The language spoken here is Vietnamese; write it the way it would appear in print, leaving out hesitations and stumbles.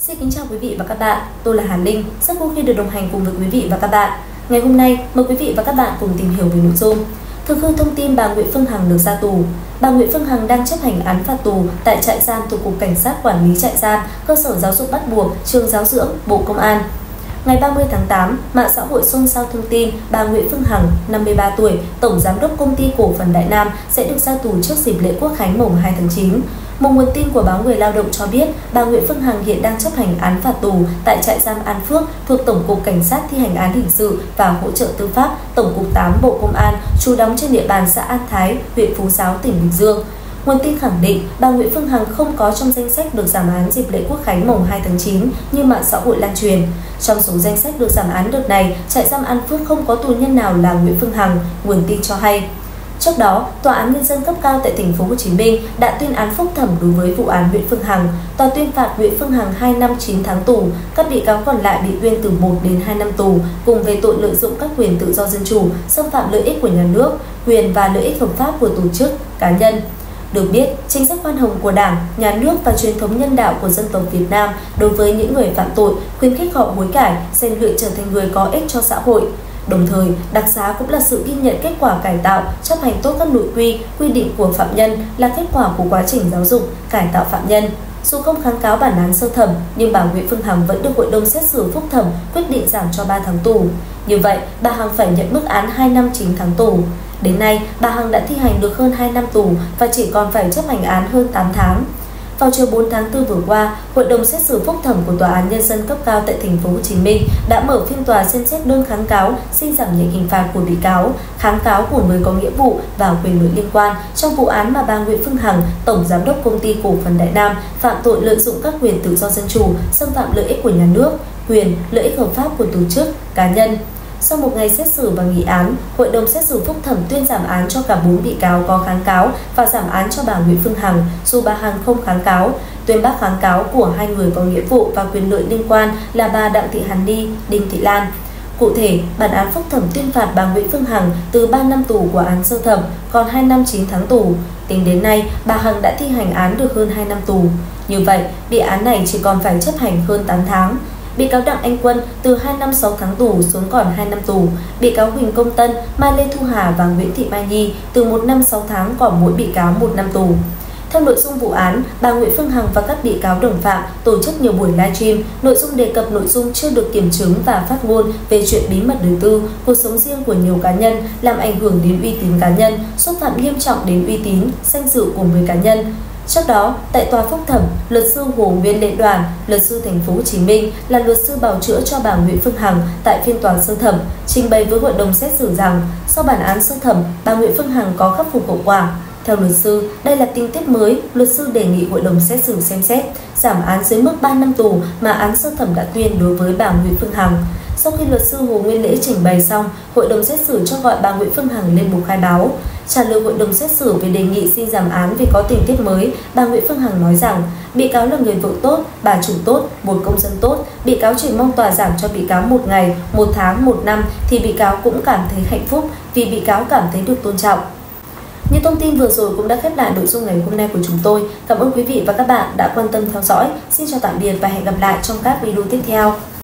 Xin kính chào quý vị và các bạn, tôi là Hà Linh, rất vui khi được đồng hành cùng với quý vị và các bạn. Ngày hôm nay, mời quý vị và các bạn cùng tìm hiểu về nội dung. Thực hư thông tin bà Nguyễn Phương Hằng được ra tù. Bà Nguyễn Phương Hằng đang chấp hành án phạt tù tại trại giam thuộc Cục Cảnh sát Quản lý Trại giam, Cơ sở Giáo dục Bắt buộc, Trường Giáo dưỡng, Bộ Công an. Ngày 30 tháng 8, mạng xã hội xôn xao thông tin bà Nguyễn Phương Hằng, 53 tuổi, Tổng Giám đốc Công ty Cổ phần Đại Nam sẽ được ra tù trước dịp lễ Quốc khánh mùng 2 tháng 9. Một nguồn tin của báo Người Lao động cho biết bà Nguyễn Phương Hằng hiện đang chấp hành án phạt tù tại trại giam An Phước thuộc Tổng cục Cảnh sát thi hành án hình sự và hỗ trợ tư pháp, Tổng cục 8 Bộ Công an, trú đóng trên địa bàn xã An Thái, huyện Phú Giáo, tỉnh Bình Dương. Nguồn tin khẳng định bà Nguyễn Phương Hằng không có trong danh sách được giảm án dịp lễ Quốc khánh mùng 2 tháng 9 như mạng xã hội lan truyền. Trong số danh sách được giảm án đợt này, trại giam An Phước không có tù nhân nào là Nguyễn Phương Hằng, nguồn tin cho hay. Trước đó, Tòa án Nhân dân cấp cao tại thành phố Hồ Chí Minh đã tuyên án phúc thẩm đối với vụ án Nguyễn Phương Hằng. Tòa tuyên phạt Nguyễn Phương Hằng 2 năm 9 tháng tù, các bị cáo còn lại bị tuyên từ 1 đến 2 năm tù cùng về tội lợi dụng các quyền tự do dân chủ, xâm phạm lợi ích của nhà nước, quyền và lợi ích hợp pháp của tổ chức, cá nhân. Được biết, chính sách khoan hồng của Đảng, Nhà nước và truyền thống nhân đạo của dân tộc Việt Nam đối với những người phạm tội khuyến khích họ hối cải, rèn luyện trở thành người có ích cho xã hội. Đồng thời, đặc xá cũng là sự ghi nhận kết quả cải tạo, chấp hành tốt các nội quy, quy định của phạm nhân là kết quả của quá trình giáo dục, cải tạo phạm nhân. Dù không kháng cáo bản án sơ thẩm, nhưng bà Nguyễn Phương Hằng vẫn được Hội đồng xét xử phúc thẩm quyết định giảm cho 3 tháng tù. Như vậy, bà Hằng phải nhận mức án 2 năm 9 tháng tù. Đến nay, bà Hằng đã thi hành được hơn 2 năm tù và chỉ còn phải chấp hành án hơn 8 tháng. Vào chiều 4 tháng 4 vừa qua, Hội đồng xét xử phúc thẩm của Tòa án Nhân dân cấp cao tại thành phố Hồ Chí Minh đã mở phiên tòa xem xét đơn kháng cáo xin giảm nhẹ hình phạt của bị cáo, kháng cáo của người có nghĩa vụ và quyền lợi liên quan trong vụ án mà bà Nguyễn Phương Hằng, Tổng Giám đốc Công ty Cổ phần Đại Nam, phạm tội lợi dụng các quyền tự do dân chủ, xâm phạm lợi ích của nhà nước, quyền, lợi ích hợp pháp của tổ chức, cá nhân. Sau một ngày xét xử và nghị án, Hội đồng xét xử phúc thẩm tuyên giảm án cho cả 4 bị cáo có kháng cáo và giảm án cho bà Nguyễn Phương Hằng, dù bà Hằng không kháng cáo. Tuyên bác kháng cáo của hai người có nghĩa vụ và quyền lợi liên quan là bà Đặng Thị Hàn Ni, Đinh Thị Lan. Cụ thể, bản án phúc thẩm tuyên phạt bà Nguyễn Phương Hằng từ 3 năm tù của án sơ thẩm còn 2 năm 9 tháng tù. Tính đến nay, bà Hằng đã thi hành án được hơn 2 năm tù. Như vậy, bị án này chỉ còn phải chấp hành hơn 8 tháng. Bị cáo Đặng Anh Quân từ 2 năm 6 tháng tù xuống còn 2 năm tù. Bị cáo Huỳnh Công Tân, Mai Lê Thu Hà và Nguyễn Thị Mai Nhi từ 1 năm 6 tháng còn mỗi bị cáo 1 năm tù. Theo nội dung vụ án, bà Nguyễn Phương Hằng và các bị cáo đồng phạm tổ chức nhiều buổi livestream, nội dung đề cập nội dung chưa được kiểm chứng và phát ngôn về chuyện bí mật đời tư, cuộc sống riêng của nhiều cá nhân, làm ảnh hưởng đến uy tín cá nhân, xúc phạm nghiêm trọng đến uy tín, danh dự của 10 cá nhân. Trước đó, tại tòa phúc thẩm, luật sư Hồ Nguyên Lệ Đoàn, luật sư thành phố Hồ Chí Minh là luật sư bào chữa cho bà Nguyễn Phương Hằng tại phiên tòa sơ thẩm, trình bày với hội đồng xét xử rằng sau bản án sơ thẩm, bà Nguyễn Phương Hằng có khắc phục hậu quả. Theo luật sư, đây là tình tiết mới, luật sư đề nghị hội đồng xét xử xem xét giảm án dưới mức 3 năm tù mà án sơ thẩm đã tuyên đối với bà Nguyễn Phương Hằng. Sau khi luật sư Hồ Nguyên Lễ trình bày xong, hội đồng xét xử cho gọi bà Nguyễn Phương Hằng lên bục khai báo. Trả lời hội đồng xét xử về đề nghị xin giảm án vì có tình tiết mới, bà Nguyễn Phương Hằng nói rằng bị cáo là người vợ tốt, bà chủ tốt, một công dân tốt, bị cáo chỉ mong tòa giảm cho bị cáo 1 ngày, 1 tháng, 1 năm thì bị cáo cũng cảm thấy hạnh phúc vì bị cáo cảm thấy được tôn trọng. Những thông tin vừa rồi cũng đã khép lại nội dung ngày hôm nay của chúng tôi. Cảm ơn quý vị và các bạn đã quan tâm theo dõi. Xin chào tạm biệt và hẹn gặp lại trong các video tiếp theo.